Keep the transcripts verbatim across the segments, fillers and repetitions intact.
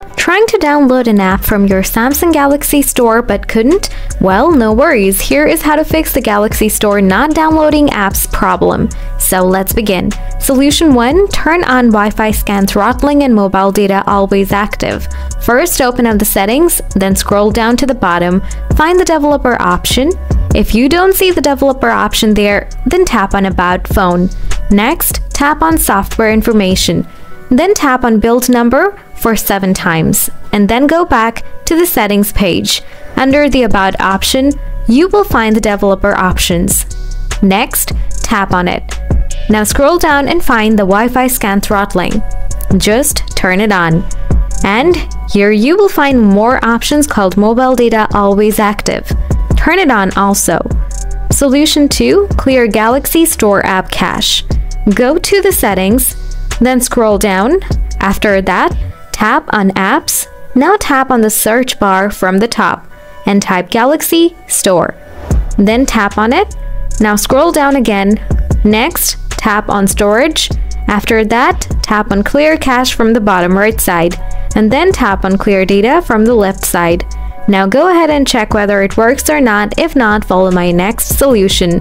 Trying to download an app from your Samsung Galaxy Store but couldn't? Well, no worries. Here is how to fix the Galaxy Store not downloading apps problem. So let's begin. Solution one. Turn on Wi-Fi scan throttling and mobile data always active. First, open up the settings, then scroll down to the bottom, find the developer option. If you don't see the developer option there, then tap on About Phone. Next, tap on Software Information. Then tap on Build Number for seven times, and then go back to the settings page. Under the About option, you will find the developer options. Next, tap on it. Now scroll down and find the Wi-Fi scan throttling. Just turn it on. And here you will find more options called Mobile Data Always Active. Turn it on also. Solution two. Clear Galaxy Store App Cache. Go to the settings, then scroll down. After that, tap on Apps. Now tap on the search bar from the top and type Galaxy Store. Then tap on it. Now scroll down again. Next, tap on Storage. After that, tap on Clear Cache from the bottom right side, and then tap on Clear Data from the left side. Now go ahead and check whether it works or not. If not, follow my next solution.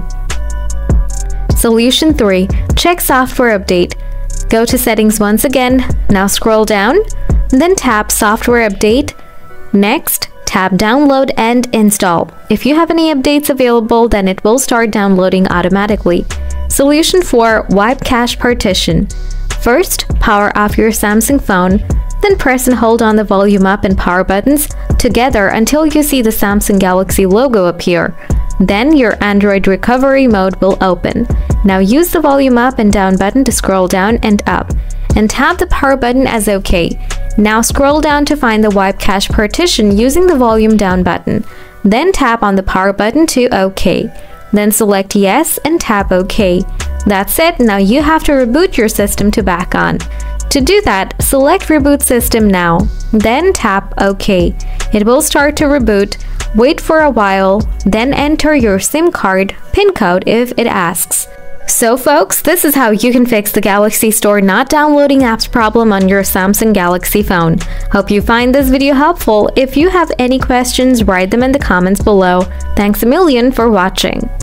Solution three. Check Software Update. Go to Settings once again. Now scroll down, then tap Software Update. Next, tap Download and Install. If you have any updates available, then it will start downloading automatically. Solution four. Wipe Cache Partition. First, power off your Samsung phone, then press and hold on the volume up and power buttons together until you see the Samsung Galaxy logo appear. Then your Android recovery mode will open. Now use the volume up and down button to scroll down and up, and tap the power button as OK. Now scroll down to find the Wipe Cache Partition using the volume down button. Then tap on the power button to OK. Then select Yes and tap OK. That's it. Now you have to reboot your system to back on. To do that, select Reboot System now. Then tap OK. It will start to reboot. Wait for a while, then enter your SIM card PIN code if it asks. So folks, this is how you can fix the Galaxy Store not downloading apps problem on your Samsung Galaxy phone. Hope you find this video helpful. If you have any questions, write them in the comments below. Thanks a million for watching.